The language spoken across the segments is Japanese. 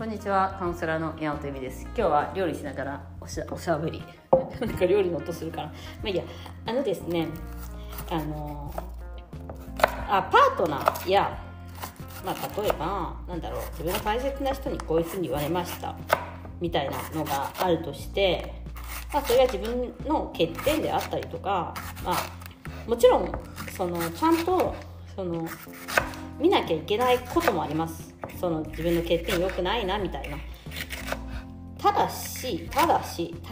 んにちは、カウンセラーの宮本由美です。今日は料理しながらおしゃべりなんか料理の音するから、まあいいや。ですね、パートナーや、例えば自分の大切な人にこういうふうに言われましたみたいなのがあるとして、それが自分の欠点であったりとか、もちろんちゃんと見なきゃいけないこともあります。自分の欠点良くないなみたいな。ただし基本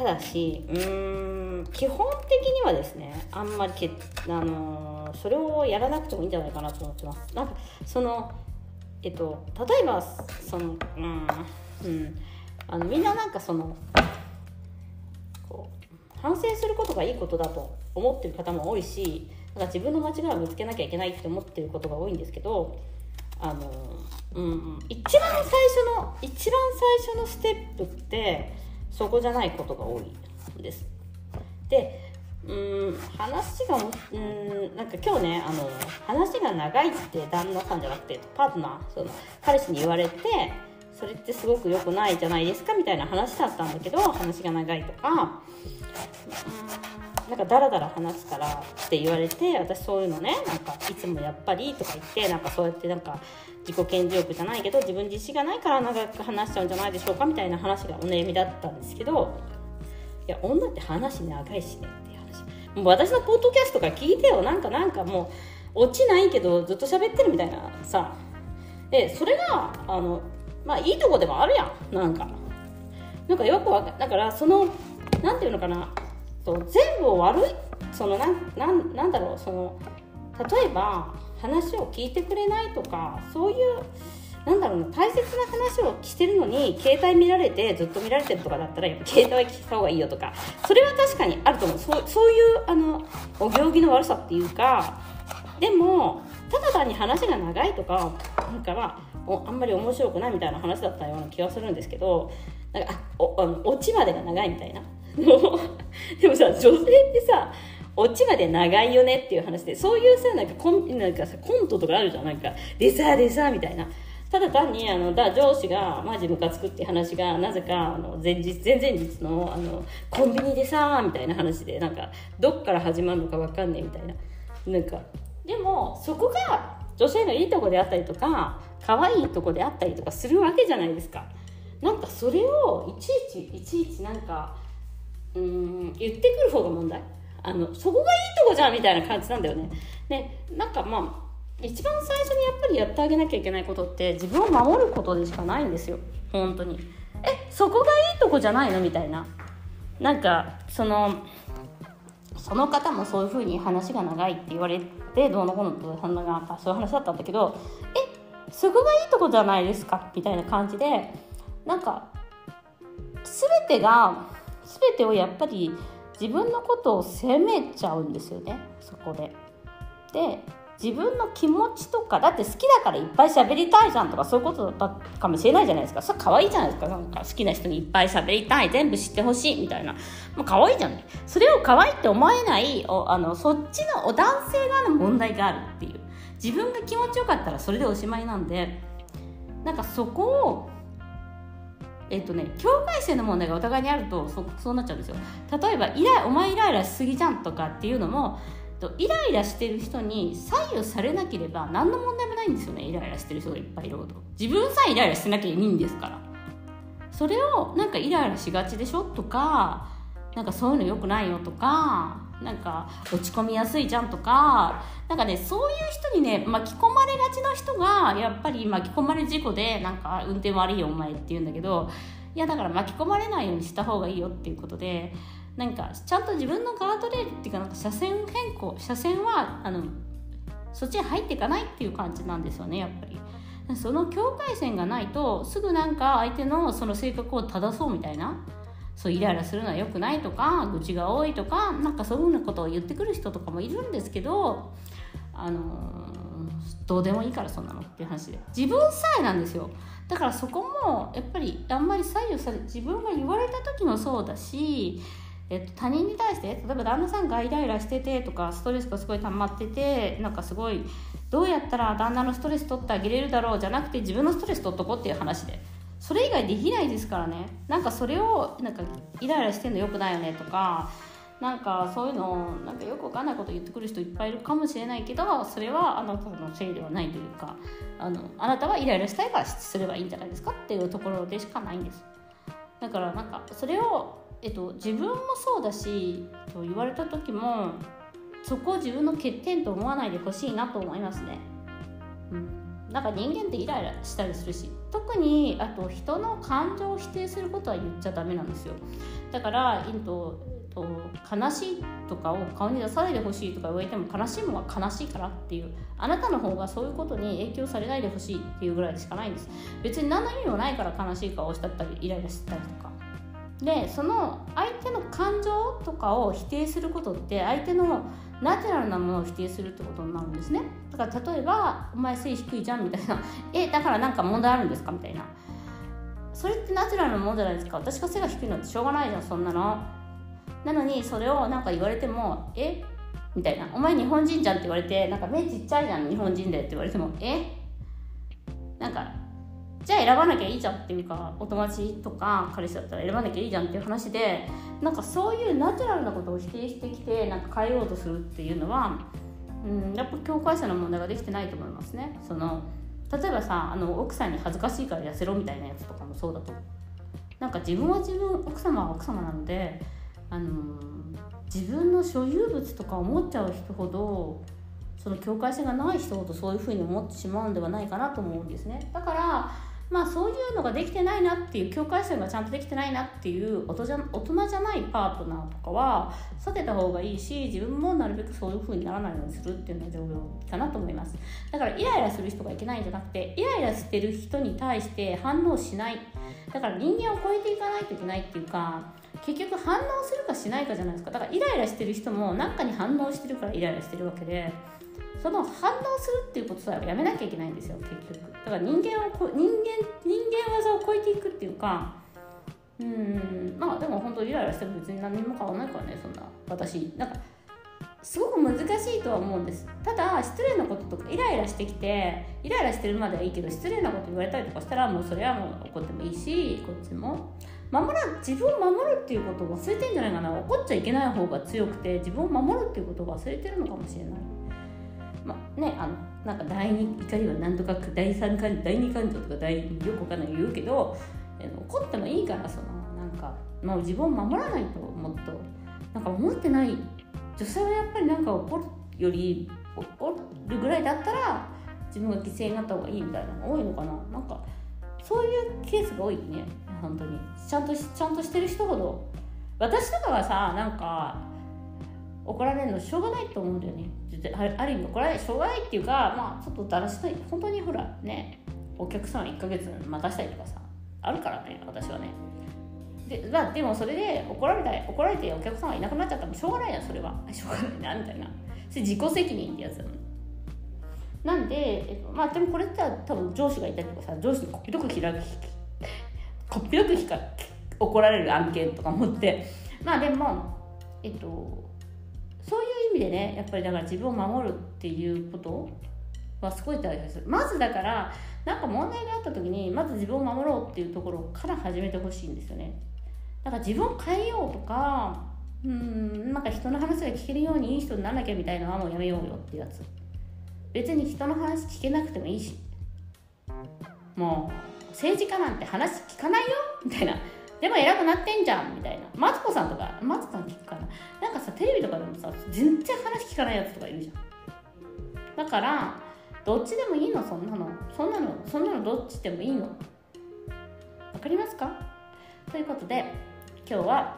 的にはですね、あんまりそれをやらなくてもいいんじゃないかなと思ってます。例えばみんな反省することがいいことだと思ってる方も多いし、自分の間違いを見つけなきゃいけないって思ってることが多いんですけど、一番最初のステップってそこじゃないことが多いんです。で、話が今日ね、話が長いって旦那さんじゃなくてパートナー、彼氏に言われて、それってすごく良くないじゃないですかみたいな話だったんだけど、話が長いとかダラダラ話すからって言われて、私そういうのね、いつもやっぱりとか言って、そうやって自己顕示欲じゃないけど、自分自身がないから長く話しちゃうんじゃないでしょうかみたいな話がお悩みだったんですけど、いや、女って話長いしねっていう話。もう私のポッドキャストとか聞いてよ。もう落ちないけどずっと喋ってるみたいなさ。でそれがいいとこでもあるやん。よくだからなんていうのかな、全部悪い、例えば話を聞いてくれないとか、そういう大切な話をしてるのに携帯見られてずっと見られてるとかだったら、やっぱ携帯は聞いた方がいいよとか、それは確かにあると思う。そういうお行儀の悪さっていうか。でもただ単に話が長いとかあんまり面白くないみたいな話だったような気がするんですけど、オチまでが長いみたいなでもさ、女性ってさ、オチまで長いよねっていう話で、そういうさコントとかあるじゃん。でさみたいな。ただ単に上司がマジムカつくっていう話が、なぜか前々日のコンビニでさみたいな話で、どっから始まるのか分かんねえみたいな。でもそこが女性のいいとこであったりとか、可愛いとこであったりとかするわけじゃないですか。それをいちいち言ってくる方が問題。そこがいいとこじゃんみたいな感じなんだよね。で一番最初にやっぱりやってあげなきゃいけないことって、自分を守ることでしかないんですよ。本当にそこがいいとこじゃないのみたいな。その方もそういう風に話が長いって言われて、どうのこうのとそういう話だったんだけど、そこがいいとこじゃないですかみたいな感じで、全てをやっぱり自分のことを責めちゃうんですよね、そこで。で、自分の気持ちとか、だって好きだからいっぱい喋りたいじゃんとか、そういうことだったかもしれないじゃないですか。それ可愛いじゃないですか。好きな人にいっぱい喋りたい、全部知ってほしいみたいな、もう可愛いじゃない。それを可愛いって思えないそっちの男性側の問題があるっていう。自分が気持ちよかったらそれでおしまいなんで、そこを境界線の問題がお互いにあると、そうなっちゃうんですよ。例えばお前イライラしすぎじゃんとかっていうのも、イライラしてる人に左右されなければ何の問題もないんですよね。イライラしてる人がいっぱいいるほど、自分さえイライラしてなきゃいいんですから。それをイライラしがちでしょとか、そういうの良くないよとか、落ち込みやすいじゃんとか、そういう人にね、巻き込まれがちな人が、やっぱり巻き込まれ事故で運転悪いよお前って言うんだけど、いやだから巻き込まれないようにした方がいいよっていうことで、ちゃんと自分のガードレールっていうか、車線はそっちに入っていかないっていう感じなんですよね。やっぱりその境界線がないと、すぐ相手のその性格を正そうみたいな、イライラするのは良くないとか、愚痴が多いとか、そういうようなことを言ってくる人とかもいるんですけど、どうでもいいからそんなのっていう話で、自分さえなんですよ。だからそこもやっぱりあんまり左右され、自分が言われた時もそうだし、他人に対して、例えば旦那さんがイライラしててとか、ストレスがすごい溜まってて、すごいどうやったら旦那のストレス取ってあげれるだろうじゃなくて、自分のストレス取っとこうっていう話で、 それ以外できないですからね。なんかそれをなんかイライラしてんのよくないよねとか、なんかそういうのなんかよくわかんないこと言ってくる人いっぱいいるかもしれないけど、それはあなたのせいではないというか、あなたはイライラしたいからすればいいんじゃないですかっていうところでしかないんです。だからなんかそれを、自分もそうだしと言われた時も、そこを自分の欠点と思わないでほしいなと思いますね。なんか人間ってイライラしたりするし、特にあと人の感情を否定することは言っちゃダメなんですよ。だから悲しいとかを顔に出さないでほしいとか言われても、悲しいものは悲しいからっていう、あなたの方がそういうことに影響されないでほしいっていうぐらいでしかないんです。別に何の意味もないから悲しい顔をしたりイライラしたりとかで、その相手の感情とかを否定することって相手のナチュラルなものを否定するってことになるんですね。だから例えばお前背低いじゃんみたいなだからなんか問題あるんですかみたいな、それってナチュラルなものじゃないですか。私が背が低いのってしょうがないじゃんそんなの。なのにそれをなんか言われてもみたいな、お前日本人じゃんって言われて、なんか目ちっちゃいじゃん日本人でって言われてもなんかじゃあ選ばなきゃいいじゃんっていうか、お友達とか彼氏だったら選ばなきゃいいじゃんっていう話で、なんかそういうナチュラルなことを否定してきてなんか変えようとするっていうのは、やっぱ境界線の問題ができてないと思いますね。例えばさ、奥さんに恥ずかしいから痩せろみたいなやつとかもそうだと、なんか自分は自分、奥様は奥様なので、自分の所有物とか思っちゃう人ほど、その境界線がない人ほどそういうふうに思ってしまうんではないかなと思うんですね。だからそういうのができてないなっていう、境界線がちゃんとできてないなっていう大人じゃないパートナーとかは避けた方がいいし、自分もなるべくそういう風にならないようにするっていうのが重要かなと思います。だからイライラする人がいけないんじゃなくて、イライラしてる人に対して反応しない、だから人間を超えていかないといけないっていうか、結局反応するかしないかじゃないですか。だからイライラしてる人も何かに反応してるからイライラしてるわけで、その反応するっていうことさえやめなきゃいけないんですよ結局。だから人間技を超えていくっていうか、でも本当イライラしても別に何も変わらないからね、そんな私なんかすごく難しいとは思うんです。ただ失礼なこととかイライラしてきて、イライラしてるまではいいけど失礼なこと言われたりとかしたら、もうそれはもう怒ってもいいし、こっちも自分を守るっていうことを忘れてんじゃないかな。怒っちゃいけない方が強くて自分を守るっていうことを忘れてるのかもしれない。なんか第二怒りは何とか第三感第二感情とかよくわかんない言うけど、怒ってもいいから、なんかもう自分を守らないと、もっとなんか思ってない女性はやっぱりなんか怒るより怒るぐらいだったら自分が犠牲になった方がいいみたいなのが多いのかな。なんかそういうケースが多いね。本当にちゃんとしてる人ほど、私とかがさ、なんか怒られるのしょうがないと思うんだよね。ある意味怒られるしょうがないっていうか、ちょっとだらしたい、本当にほらね、お客さん1ヶ月待たしたりとかさあるからね、私はね。でもそれで怒られてお客さんがいなくなっちゃったらしょうがないやん、それはしょうがないなみたいな、それ自己責任ってやつだもん。なんで、でもこれって多分上司がいたりとかさ、上司にこっぴどく怒られる案件とか持って、でもそういう意味でね、やっぱりだから自分を守るっていうことはすごい大切です。まずだからなんか問題があった時にまず自分を守ろうっていうところから始めてほしいんですよね。だから自分を変えようとか、なんか人の話が聞けるようにいい人にならなきゃみたいなのはもうやめようよっていうやつ。別に人の話聞けなくてもいいし、もう政治家なんて話聞かないよみたいな、でも偉くなってんじゃんみたいな。マツコさん聞くかな、なんかさテレビとかでもさ全然話聞かないやつとかいるじゃん。だからどっちでもいいの、そんなのどっちでもいいの、わかりますか？ということで今日は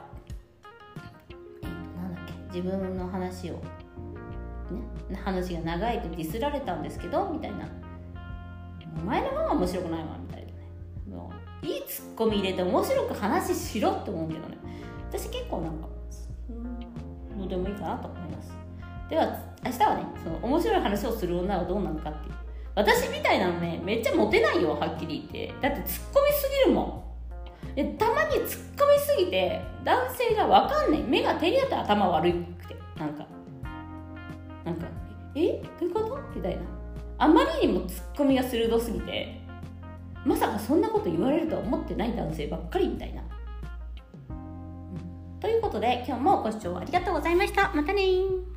自分の話を話が長いとディスられたんですけどみたいな、お前の方が面白くないわみたいなね、もういいツッコミ入れて面白く話しろって思うけどね、私結構なんかどうでもいいかなと思います。では明日はね、その面白い話をする女はどうなのかっていう、私みたいなのねめっちゃモテないよ、はっきり言って。だってツッコミすぎるもん。たまにツッコミすぎて男性が分かんない、目が照り合って頭悪くて、なんかどういうことみたいな、あまりにもツッコミが鋭すぎて、 まさかそんなこと言われるとは思ってない男性ばっかりみたいな、ということで今日もご視聴ありがとうございました。またね。